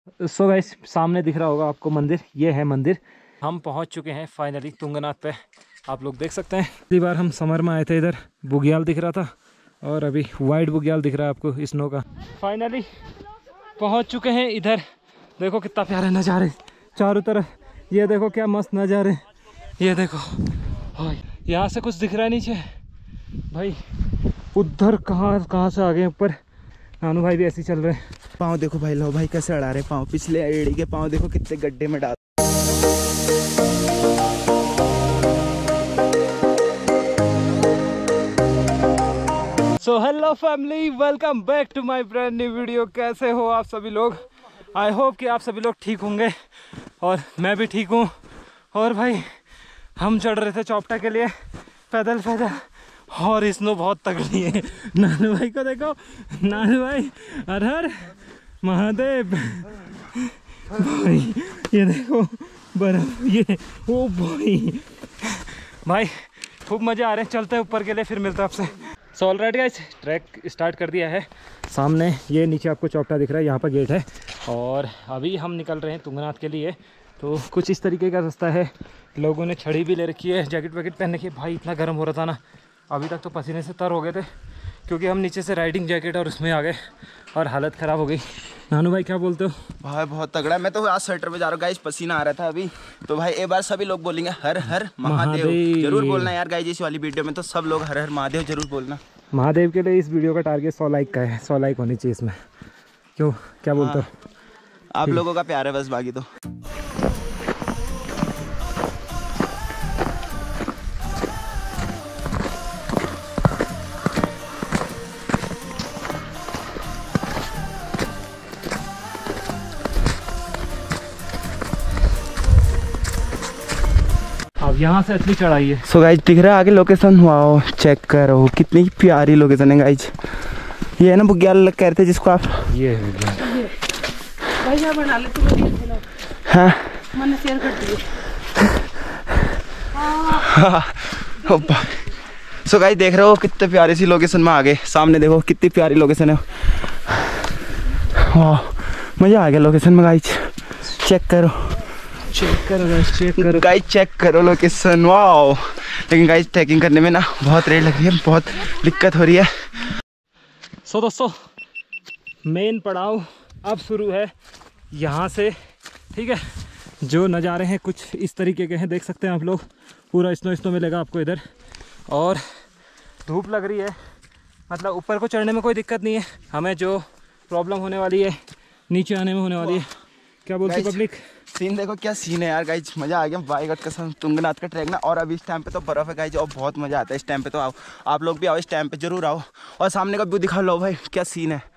So guys, सामने दिख रहा होगा आपको मंदिर, ये है मंदिर। हम पहुंच चुके हैं फाइनली तुंगनाथ पे। आप लोग देख सकते हैं, पहली बार हम समर में आए थे, इधर बुग्याल दिख रहा था और अभी वाइट बुग्याल दिख रहा है आपको स्नो का। फाइनली पहुंच चुके हैं इधर। देखो कितना प्यारे नज़ारे चारों तरफ, ये देखो क्या मस्त नज़ारे, ये देखो। यहाँ से कुछ दिख रहा है नीचे भाई, उधर कहाँ से आ गए ऊपर। नानू भाई भी ऐसे ही चल रहे हैं। पाँव देखो भाई, लो भाई कैसे अड़ा रहे पाँव, पिछले एड़ी के पाँव देखो कितने गड्ढे में डाल। So hello family, welcome back to my brand new video. कैसे हो आप सभी लोग? आई होप कि आप सभी लोग ठीक होंगे और मैं भी ठीक हूँ। और भाई हम चढ़ रहे थे चौपटा के लिए पैदल पैदल, और स्नो बहुत तगड़ी है। नानू भाई को देखो, नानू भाई हर हर महादेव। भाई ये देखो बर्फ, ये ओ भाई खूब मज़े आ रहे हैं। चलते हैं ऊपर के लिए, फिर मिलते हैं आपसे। So alright guys, track start कर दिया है। सामने ये नीचे आपको चौपटा दिख रहा है, यहाँ पर गेट है और अभी हम निकल रहे हैं तुंगनाथ के लिए। तो कुछ इस तरीके का रास्ता है। लोगों ने छड़ी भी ले रखी है, जैकेट वैकेट पहन रखी है। भाई इतना गर्म हो रहा था ना, अभी तक तो पसीने से तर हो गए थे, क्योंकि हम नीचे से राइडिंग जैकेट और उसमें आ गए और हालत ख़राब हो गई। नानू भाई क्या बोलते हो? भाई बहुत तगड़ा है। मैं तो आज स्वेटर पे जा रहा हूँ गाइस, पसीना आ रहा था अभी। तो भाई एक बार सभी लोग बोलेंगे हर हर महादेव, जरूर बोलना यार गाइस। इस वाली वीडियो में तो सब लोग हर हर महादेव जरूर बोलना। महादेव के लिए इस वीडियो का टारगेट 100 लाइक का है। 100 लाइक होनी चाहिए इसमें, क्यों क्या बोलते हो? आप लोगों का प्यार है बस, बाकी तो। अब यहाँ से असली चढ़ाई है। सो गाइस दिख रहा है आगे लोकेशन, वाओ चेक करो कितनी प्यारी लोकेशन है गाइस। ये है ना बुग्याल कह रहे थे जिसको आप? ये है भैया बना ले तुम। हाँ मैंने शेयर कर दिए। सो गाइस देख रहे हो कितने प्यारी सी लोकेशन में आ गए। सामने देखो कितनी प्यारी लोकेशन है, वाह मजा आ गया लोकेशन में गाइस। चेक करो, चेक करो गाइस, चेक करो गाइस, चेक करो लोकेशन, वाओ। लेकिन गाइस ट्रैकिंग करने में ना बहुत रेट लग रही है, बहुत दिक्कत हो रही है। सो दोस्तों, मेन पड़ाव अब शुरू है यहाँ से, ठीक है। जो नज़ारे हैं कुछ इस तरीके के हैं, देख सकते हैं आप लोग। पूरा स्नो मिलेगा आपको इधर, और धूप लग रही है। मतलब ऊपर को चढ़ने में कोई दिक्कत नहीं है, हमें जो प्रॉब्लम होने वाली है नीचे आने में होने वाली है। क्या बोलती है पब्लिक? सीन देखो क्या सीन है यार गाइज, मजा आ गया बाय गॉड कसम। तुंगनाथ का ट्रैक ना, और अभी इस टाइम पे तो बर्फ है गाइज, और बहुत मजा आता है इस टाइम पे। तो आओ आप लोग भी आओ, इस टाइम पे जरूर आओ। और सामने का व्यू दिखा लो भाई, क्या सीन है।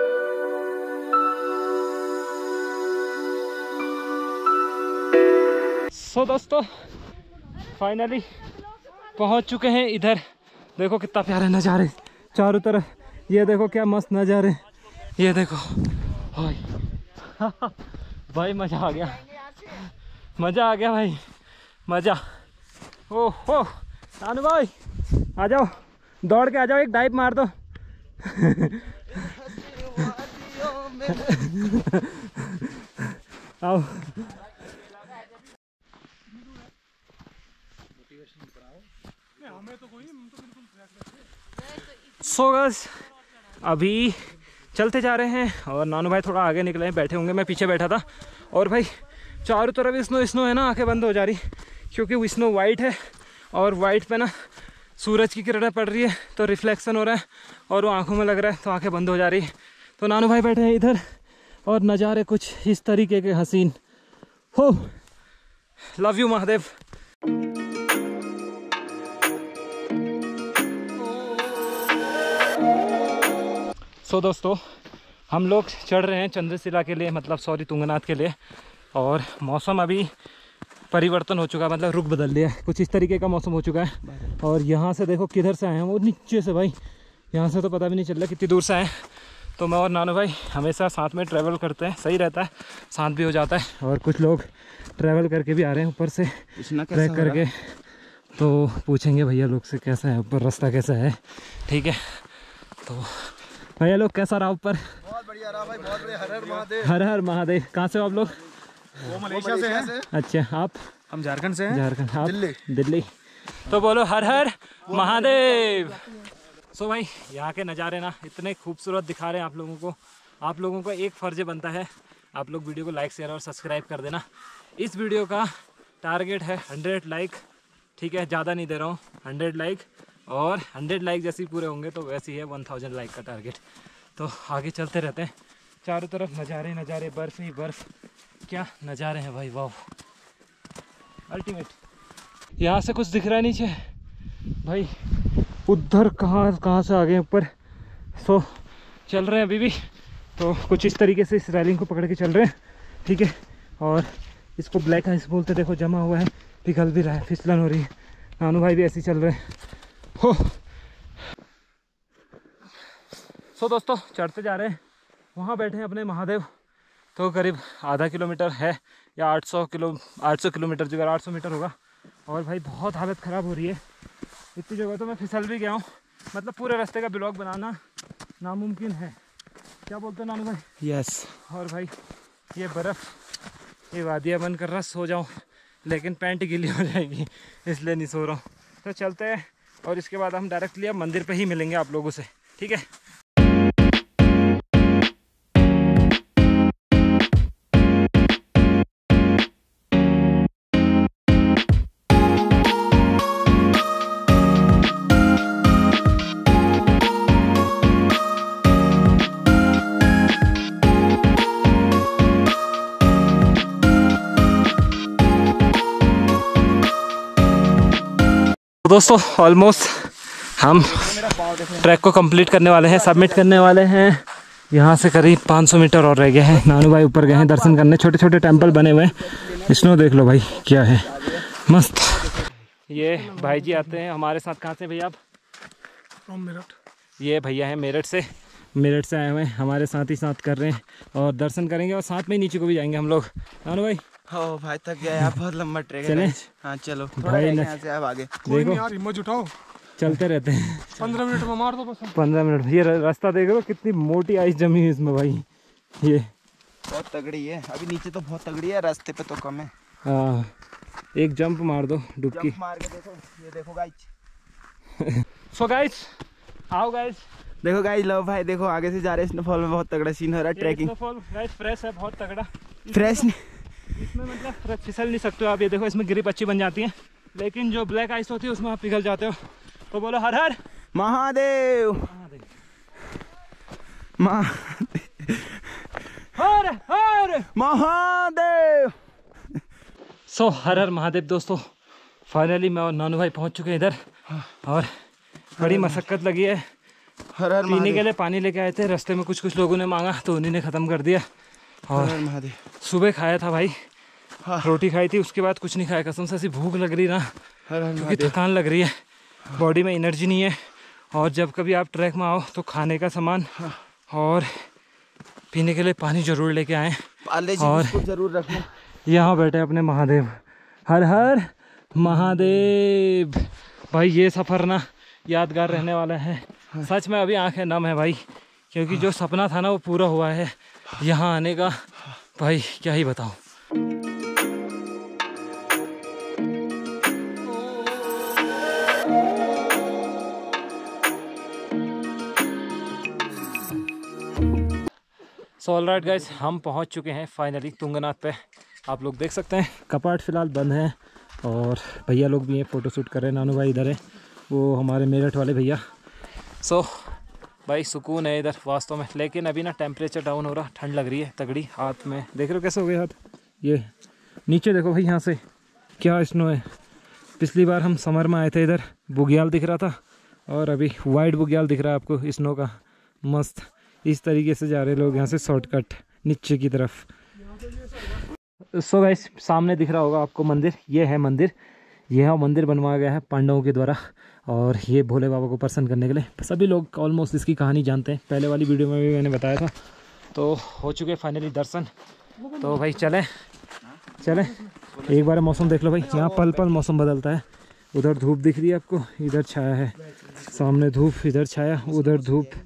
सो दोस्तों फाइनली पहुंच चुके हैं इधर। देखो कितना प्यारे नज़ारे चारों तरफ, ये देखो क्या मस्त नज़ारे, ये देखो भाई मज़ा आ गया, मज़ा आ गया भाई, मज़ा। ओहो नानू भाई आ जाओ, दौड़ के आ जाओ, एक डाइव मार दो। आओ सो गाइस अभी चलते जा रहे हैं, और नानू भाई थोड़ा आगे निकले हैं, बैठे होंगे, मैं पीछे बैठा था। और भाई चारों तरफ स्नो है ना, आंखें बंद हो जा रही, क्योंकि वो स्नो वाइट है और वाइट पे ना सूरज की किरणें पड़ रही है, तो रिफ्लेक्शन हो रहा है और वो आंखों में लग रहा है, तो आंखें बंद हो जा रही है। तो नानू भाई बैठे हैं इधर, और नज़ारे कुछ इस तरीके के हसीन हो। Love you Mahadev. सो दोस्तों हम लोग चढ़ रहे हैं चंद्रशिला के लिए, मतलब सॉरी तुंगनाथ के लिए। और मौसम अभी परिवर्तन हो चुका है, मतलब रुख बदल लिया है, कुछ इस तरीके का मौसम हो चुका है। और यहाँ से देखो किधर से आए हैं, वो नीचे से भाई, यहाँ से तो पता भी नहीं चल रहा कितनी दूर से आए। तो मैं और नानू भाई हमेशा साथ में ट्रैवल करते हैं, सही रहता है, शांत भी हो जाता है। और कुछ लोग ट्रैवल करके भी आ रहे हैं ऊपर से ट्रैक करके, तो पूछेंगे भैया लोग से कैसा है ऊपर रास्ता कैसा है, ठीक है। तो भैया लोग कैसा रहा ऊपर? बहुत बढ़िया रहा भाई, बहुत बढ़िया। हर हर महादेव। हर हर महादेव। कहाँ से हो आप लोग? वो मलेशिया से हैं। अच्छा, आप? हम झारखंड से हैं। झारखंड। आप? दिल्ली। दिल्ली। तो बोलो हर हर महादेव। सो भाई यहाँ के नज़ारे ना इतने खूबसूरत दिखा रहे हैं आप लोगों को। आप लोगों का एक फ़र्ज बनता है, आप लोग वीडियो को लाइक शेयर और सब्सक्राइब कर देना। इस वीडियो का टारगेट है 100 लाइक, ठीक है, ज़्यादा नहीं दे रहा हूँ, 100 लाइक। और 100 लाइक जैसे ही पूरे होंगे तो वैसे ही है 1000 लाइक का टारगेट। तो आगे चलते रहते हैं, चारों तरफ नज़ारे नज़ारे, बर्फ़ ही बर्फ़, क्या नज़ारे हैं भाई, वाह अल्टीमेट। यहाँ से कुछ दिख रहा है नीचे भाई, उधर कहाँ से आ गए ऊपर। सो चल रहे हैं अभी भी, तो कुछ इस तरीके से इस रैलिंग को पकड़ के चल रहे हैं, ठीक है। और इसको ब्लैक आइस बोलते, देखो जमा हुआ है, पिघल भी रहा है, फिसलन हो रही है। नानू भाई भी ऐसे ही चल रहे हैं हो। सो दोस्तों चढ़ते जा रहे हैं, वहाँ बैठे हैं अपने महादेव। तो करीब आधा किलोमीटर है या 800 किलोमीटर, जो 800 मीटर होगा। और भाई बहुत हालत ख़राब हो रही है, इतनी जगह तो मैं फिसल भी गया हूँ, मतलब पूरे रास्ते का ब्लॉग बनाना नामुमकिन है। क्या बोलते हैं नानू भाई? यस। और भाई ये बर्फ़, ये वादियाँ बन कर रहा, सो जाऊँ लेकिन पैंट गीली हो जाएगी, इसलिए नहीं सो रहा हूँ। तो चलते हैं और इसके बाद हम डायरेक्टली अब मंदिर पे ही मिलेंगे आप लोगों से, ठीक है। दोस्तों ऑलमोस्ट हम ट्रैक को कंप्लीट करने वाले हैं, सबमिट करने वाले हैं। यहाँ से करीब 500 मीटर और रह गए हैं। नानू भाई ऊपर गए हैं दर्शन करने, छोटे छोटे टेंपल बने हुए हैं। स्नो देख लो भाई क्या है, मस्त। ये भाई जी आते हैं हमारे साथ। कहाँ से भैया आप? मेरठ। ये भैया हैं मेरठ से, मेरठ से आए हुए हैं, हमारे साथ ही साथ कर रहे हैं और दर्शन करेंगे और साथ में ही नीचे को भी जाएंगे हम लोग। नानू भाई हो भाई थक गया यार, बहुत लंबा ट्रैक है। चले? हाँ चलो, भाई यहाँ से अब आगे। देखो यार हिम्मत जुटाओ, चलते रहते हैं। 15 मिनट में मार दो बस। 15 मिनट। ये रास्ता देख लो कितनी मोटी आइस जमी है इसमें भाई, ये बहुत तगड़ी है। अभी नीचे तो बहुत तगड़ी है, रास्ते पे तो कम है। हाँ, एक जंप मार दो डुबकी। जंप मार के देखो, ये देखो गाइस। सो गाइस आओ गाइस, देखो गाइस, लो भाई देखो आगे से जा रहे हैं, स्नोफॉल में बहुत तगड़ा सीन हो रहा है। ट्रैकिंग स्नोफॉल गाइस फ्रेश है, बहुत तगड़ा। फ्रेश इसमें मतलब फिसल नहीं सकते हो आप। ये देखो इसमें ग्रिप अच्छी बन जाती है, लेकिन जो ब्लैक आइस होती है उसमें आप पिघल जाते हो। तो बोलो हर हर महादेव। हर हर महादेव। सो हर हर महादेव। दोस्तों फाइनली मैं और नानू भाई पहुंच चुके हैं इधर, और बड़ी मशक्कत लगी है। हर हर पीने के लिए पानी लेके आए थे, रास्ते में कुछ लोगों ने मांगा तो उन्हीं ने ख़त्म कर दिया। और महादेव। सुबह खाया था भाई, हाँ। रोटी खाई थी, उसके बाद कुछ नहीं खाया। कसम से ऐसी भूख लग रही ना, हर हर क्योंकि थकान लग रही है, बॉडी में एनर्जी नहीं है। और जब कभी आप ट्रैक में आओ तो खाने का सामान और पीने के लिए पानी जरूर लेके आएँ। और जरूर रखना। यहाँ बैठे अपने महादेव, हर हर महादेव। भाई ये सफ़र ना यादगार रहने वाला है। सच में अभी आंखें नम है भाई, क्योंकि जो सपना था ना वो पूरा हुआ है यहाँ आने का। भाई क्या ही बताऊँ। सो ऑलराइट गाइस, हम पहुंच चुके हैं फाइनली तुंगनाथ पे। आप लोग देख सकते हैं कपाट फ़िलहाल बंद है और भैया लोग भी हैं, फ़ोटो शूट कर रहे हैं। नानू भाई इधर है, वो हमारे मेरठ वाले भैया। सो भाई सुकून है इधर वास्तव में, लेकिन अभी ना टेम्परेचर डाउन हो रहा, ठंड लग रही है तगड़ी। हाथ में देख रहे हो कैसे हो गए हाथ, ये नीचे देखो भाई, यहाँ से क्या स्नो है। पिछली बार हम समर में आए थे, इधर बुग्याल दिख रहा था और अभी वाइट बुग्याल दिख रहा है आपको स्नो का, मस्त। इस तरीके से जा रहे लोग यहाँ से शॉर्टकट नीचे की तरफ। सो गाइस सामने दिख रहा होगा आपको मंदिर, ये है मंदिर। यह मंदिर बनवाया गया है पांडवों के द्वारा, और ये भोले बाबा को प्रसन्न करने के लिए। सभी लोग ऑलमोस्ट इसकी कहानी जानते हैं, पहले वाली वीडियो में भी मैंने बताया था। तो हो चुके फाइनली दर्शन। तो भाई चलें चलें, एक बार मौसम देख लो भाई, यहाँ पल पल मौसम बदलता है। उधर धूप दिख रही है आपको, इधर छाया है, सामने धूप, इधर छाया, उधर धूप,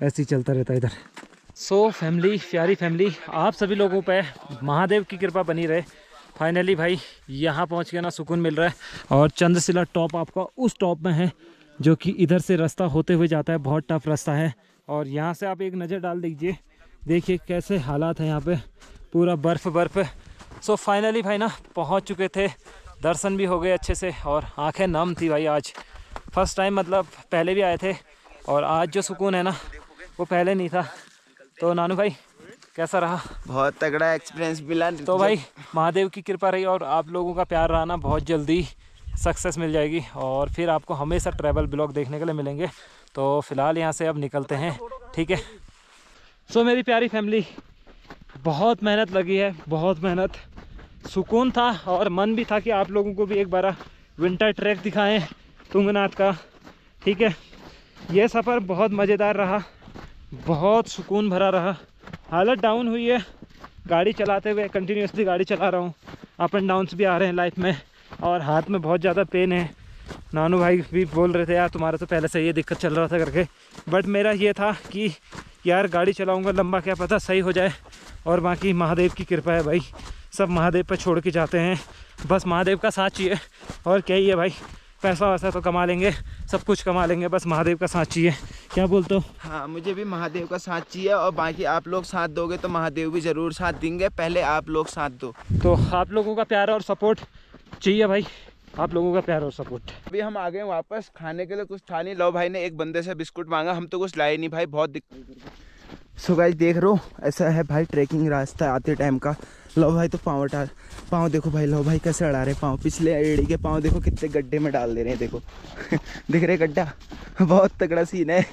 ऐसे ही चलता रहता है इधर। सो फैमिली, प्यारी फैमिली, आप सभी लोगों पे महादेव की कृपा बनी रहे। फाइनली भाई यहाँ पहुँच के ना सुकून मिल रहा है। और चंद्रशिला टॉप आपका उस टॉप में है जो कि इधर से रास्ता होते हुए जाता है, बहुत टफ रास्ता है। और यहाँ से आप एक नज़र डाल दीजिए, देखिए कैसे हालात हैं यहाँ पे, पूरा बर्फ़। सो फाइनली भाई ना पहुँच चुके थे, दर्शन भी हो गए अच्छे से और आंखें नम थी भाई। आज फर्स्ट टाइम, मतलब पहले भी आए थे और आज जो सुकून है ना वो पहले नहीं था। तो नानू भाई कैसा रहा? बहुत तगड़ा एक्सपीरियंस मिला। तो भाई महादेव की कृपा रही और आप लोगों का प्यार रहा ना, बहुत जल्दी सक्सेस मिल जाएगी और फिर आपको हमेशा ट्रैवल ब्लॉग देखने के लिए मिलेंगे। तो फिलहाल यहाँ से अब निकलते हैं, ठीक है। सो मेरी प्यारी फैमिली, बहुत मेहनत लगी है, बहुत मेहनत, सुकून था और मन भी था कि आप लोगों को भी एक बार विंटर ट्रैक दिखाएं तुंगनाथ का, ठीक है। ये सफ़र बहुत मज़ेदार रहा, बहुत सुकून भरा रहा। हालत डाउन हुई है गाड़ी चलाते हुए, कंटिन्यूसली गाड़ी चला रहा हूँ, अप एंड डाउन्स भी आ रहे हैं लाइफ में और हाथ में बहुत ज़्यादा पेन है। नानू भाई भी बोल रहे थे यार तुम्हारा तो पहले से ये दिक्कत चल रहा था करके, बट मेरा ये था कि यार गाड़ी चलाऊँगा लंबा, क्या पता सही हो जाए। और बाकी महादेव की कृपा है भाई, सब महादेव पर छोड़ के जाते हैं, बस महादेव का साथ चाहिए और क्या ही है भाई। पैसा वैसा तो कमा लेंगे, सब कुछ कमा लेंगे, बस महादेव का साथ चाहिए। क्या बोलते हो? हाँ, मुझे भी महादेव का साथ चाहिए और बाकी आप लोग साथ दोगे तो महादेव भी ज़रूर साथ देंगे, पहले आप लोग साथ दो। तो आप लोगों का प्यार और सपोर्ट चाहिए भाई, आप लोगों का प्यार और सपोर्ट। अभी हम आ गए वापस, खाने के लिए कुछ था नहीं। लो भाई ने एक बंदे से बिस्कुट मांगा, हम तो कुछ लाए नहीं भाई, बहुत दिक्कत। सो गाइस देख रहे हो, ऐसा है भाई ट्रैकिंग रास्ता आते टाइम का। लो भाई तो पाँव देखो भाई, लो भाई कैसे अड़ा रहे पाँव, पिछले एड़ी के पाँव देखो कितने गड्ढे में डाल दे रहे हैं, देखो दिख रहे गड्ढा, बहुत तगड़ा सीन है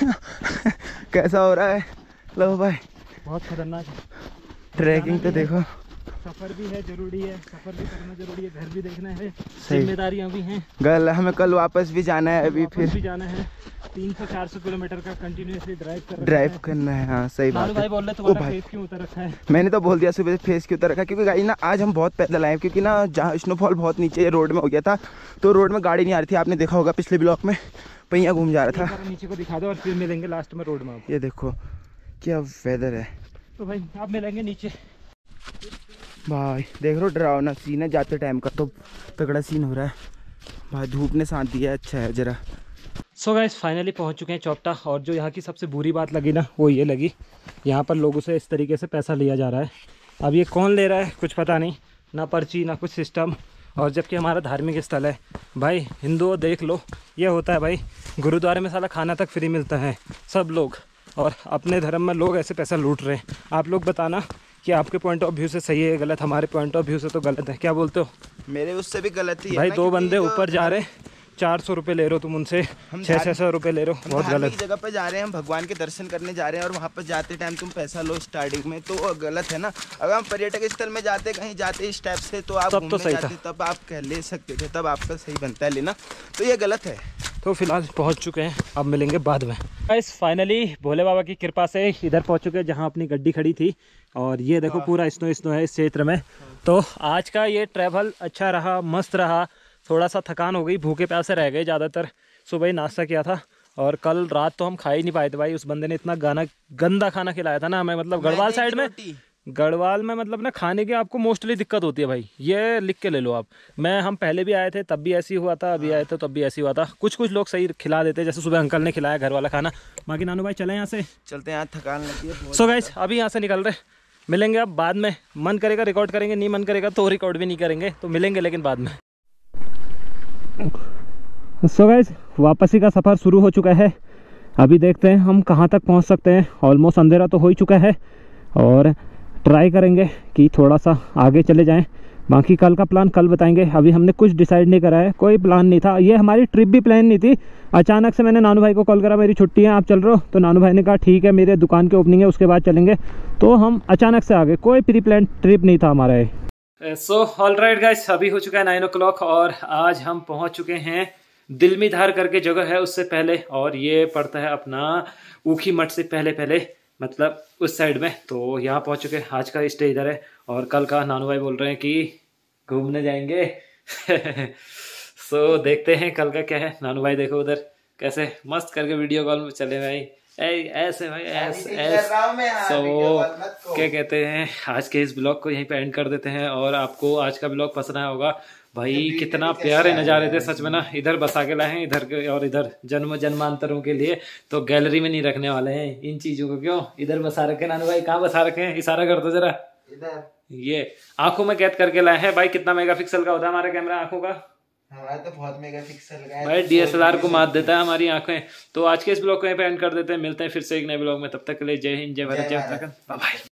कैसा हो रहा है। लो भाई बहुत खतरनाक है ट्रैकिंग, तो देखो सफ़र भी है, जरूरी है, सफ़र भी करना जरूरी है, घर भी देखना है, जिम्मेदारियां भी हैं। हमें कल वापस भी जाना है, अभी फिर भी जाना है। 300-400 किलोमीटर का कंटिन्यूसली ड्राइव करना है। हाँ सही बात है। भाई बोल रहे तुम्हारा फेस क्यों उतर रखा है? मैंने तो बोल दिया सुबह से फेस क्यों उतर रखा है, क्योंकि गाड़ी ना आज हम बहुत पैदल आए, क्योंकि ना जहाँ स्नोफॉल बहुत नीचे रोड में हो गया था, तो रोड में गाड़ी नहीं आ रही थी। आपने देखा होगा पिछले ब्लॉक में पहिया घूम जा रहा था। नीचे को दिखा दो और फिर मिलेंगे लास्ट में रोड में। ये देखो क्या वेदर है। तो भाई आप मिलेंगे नीचे। भाई देख रहे हो डरावना सीन है, जाते टाइम का तो तगड़ा सीन हो रहा है भाई, धूप ने साथ दिया है, अच्छा है जरा। सो गाइस फाइनली पहुंच चुके हैं चौपटा। और जो यहाँ की सबसे बुरी बात लगी ना वो ये लगी, यहाँ पर लोगों से इस तरीके से पैसा लिया जा रहा है। अब ये कौन ले रहा है कुछ पता नहीं, ना पर्ची ना कुछ सिस्टम, और जबकि हमारा धार्मिक स्थल है भाई। हिंदुओं देख लो, ये होता है भाई, गुरुद्वारे में साला खाना तक फ्री मिलता है सब लोग, और अपने धर्म में लोग ऐसे पैसा लूट रहे हैं। आप लोग बताना कि आपके पॉइंट ऑफ व्यू से सही है गलत, हमारे पॉइंट ऑफ व्यू से तो गलत है। क्या बोलते हो? मेरे उससे भी गलत ही है भाई, ना, दो बंदे ऊपर जा रहे, 400 रुपये ले रहे हो तुम उनसे, 600 रुपये ले रहे हो, बहुत गलत जगह पे जा रहे हैं, हम भगवान के दर्शन करने जा रहे हैं और वहाँ पर जाते टाइम तुम पैसा लो स्टार्टिंग में, तो गलत है ना। अगर हम पर्यटक स्थल में जाते, कहीं जाते इस टाइप से, तो आप तब तो सही था, तब आप कह ले सकते थे, तब आपका सही बनता है लेना, तो ये गलत है। तो फिलहाल पहुंच चुके हैं, अब मिलेंगे बाद में। गाइस फाइनली भोले बाबा की कृपा से इधर पहुंच चुके हैं जहां अपनी गड्डी खड़ी थी, और ये देखो पूरा स्नो है इस क्षेत्र में। तो आज का ये ट्रैवल अच्छा रहा, मस्त रहा। थोड़ा सा थकान हो गई, भूखे प्यासे रह गए ज़्यादातर, सुबह ही नाश्ता किया था और कल रात तो हम खा ही नहीं पाए थे भाई। उस बंदे ने इतना गंदा खाना खिलाया था ना हमें, मतलब गढ़वाल साइड में, गढ़वाल में मतलब ना खाने की आपको मोस्टली दिक्कत होती है भाई, ये लिख के ले लो आप। हम पहले भी आए थे तब भी ऐसी हुआ था, अभी आए थे तब भी ऐसी हुआ था। कुछ लोग सही खिला देते, जैसे सुबह अंकल ने खिलाया घर वाला खाना। बाकी नानू भाई चले यहाँ से, चलते हैं, यहाँ थकान लगती है। सो गाइस अभी यहाँ से निकल रहे, मिलेंगे अब बाद में। मन करेगा रिकॉर्ड करेंगे, नहीं मन करेगा तो रिकॉर्ड भी नहीं करेंगे, तो मिलेंगे लेकिन बाद में। सो गाइस वापसी का सफ़र शुरू हो चुका है। अभी देखते हैं हम कहाँ तक पहुँच सकते हैं। ऑलमोस्ट अंधेरा तो हो ही चुका है और ट्राई करेंगे कि थोड़ा सा आगे चले जाएं। बाकी कल का प्लान कल बताएंगे, अभी हमने कुछ डिसाइड नहीं करा है, कोई प्लान नहीं था। ये हमारी ट्रिप भी प्लान नहीं थी, अचानक से मैंने नानू भाई को कॉल करा, मेरी छुट्टी है आप चल रहे हो? तो नानू भाई ने कहा ठीक है, मेरे दुकान की ओपनिंग है उसके बाद चलेंगे। तो हम अचानक से आ गए, कोई प्री प्लान ट्रिप नहीं था हमारा ये। सो ऑल राइट गाइस, अभी हो चुका है 9 o'clock और आज हम पहुंच चुके हैं दिलमीधार करके जगह है उससे पहले, और ये पड़ता है अपना ऊखी मठ से पहले मतलब उस साइड में। तो यहाँ पहुंच चुके हैं, आज का स्टे इधर है और कल का नानू भाई बोल रहे हैं कि घूमने जाएंगे सो देखते हैं कल का क्या है। नानू भाई देखो उधर कैसे मस्त करके वीडियो कॉल में चले भाई, ऐसे भाई ऐसे तो क्या कहते हैं, आज के इस ब्लॉग को यहीं पे एंड कर देते हैं। और आपको आज का ब्लॉग पसंद आया होगा। भाई कितना प्यारे नज़ारे थे सच में ना। इधर बसा के लाए हैं, इधर के और इधर जन्म जन्मांतरों के लिए। तो गैलरी में नहीं रखने वाले हैं इन चीज़ों को। क्यों इधर बसा रखे नानू भाई? कहाँ बसा रखे हैं? इशारा कर दो जरा। इधर ये आंखों में कैद करके लाए हैं भाई। कितना मेगापिक्सल का होता है हमारा कैमरा आंखों का? हमारा तो बहुत मेगापिक्सल का है भाई DSLR को मात देता है हमारी आंखें। तो आज के इस ब्लॉग को यहीं पे एंड कर देते हैं। मिलते हैं फिर से एक नए ब्लॉग में। तब तक के लिए जय हिंद, जय भारत, जय उत्तराखंड, बाय बाय।